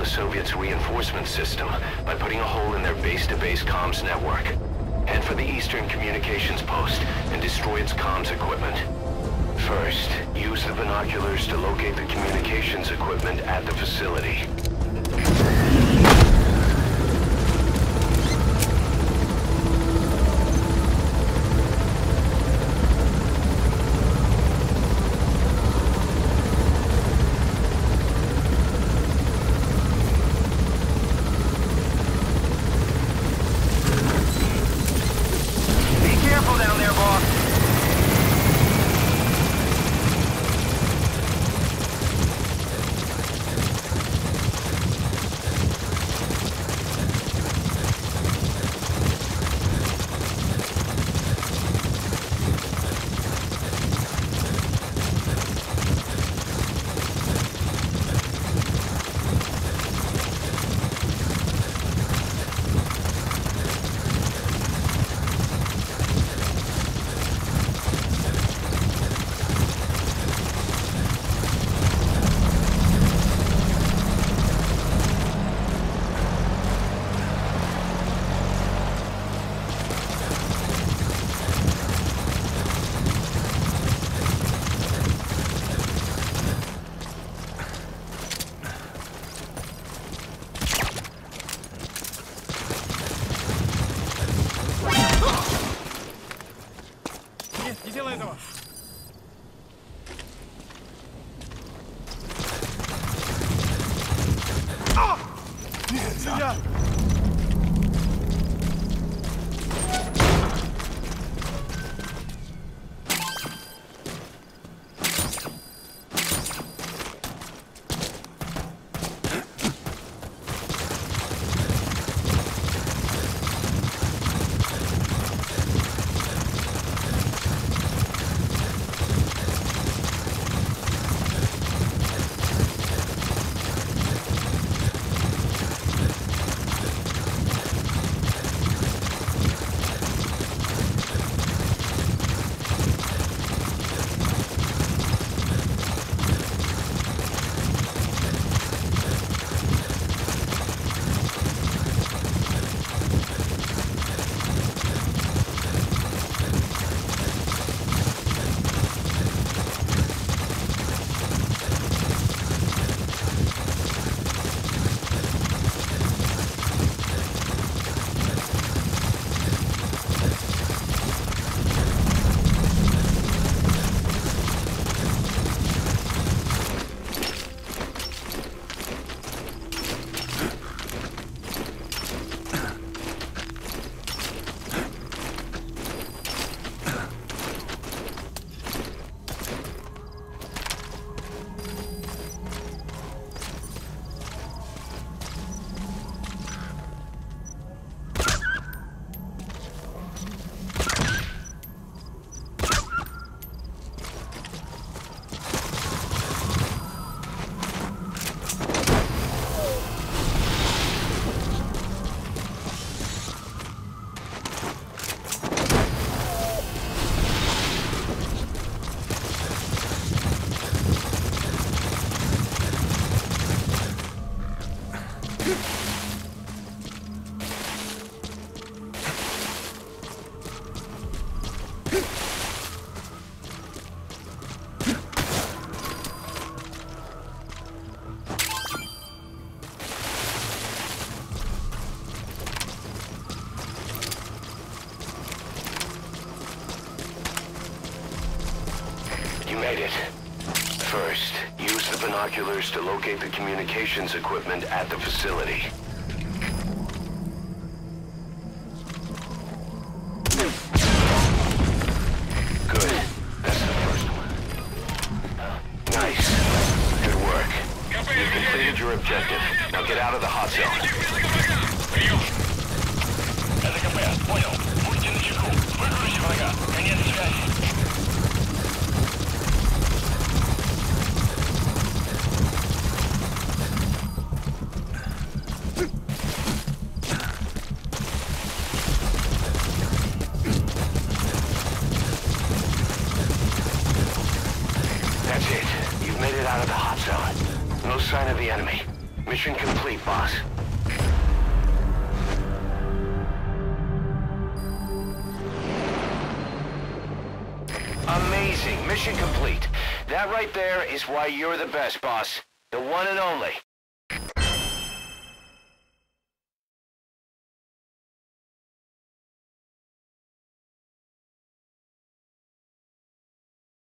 Soviets' reinforcement system by putting a hole in their base-to-base comms network. Head for the eastern communications post and destroy its comms equipment. First, use the binoculars to locate the communications equipment at the facility. Не делай этого! Нельзя! Made it. First, use the binoculars to locate the communications equipment at the facility. Good. That's the first one. Nice. Good work. You've completed your objective. Now get out of the hot zone. Понял. Будьте начеку. Выгрузите врага. Конец связи. That's it. You've made it out of the hot zone. No sign of the enemy. Mission complete, boss. Amazing. Mission complete. That right there is why you're the best, boss. The one and only.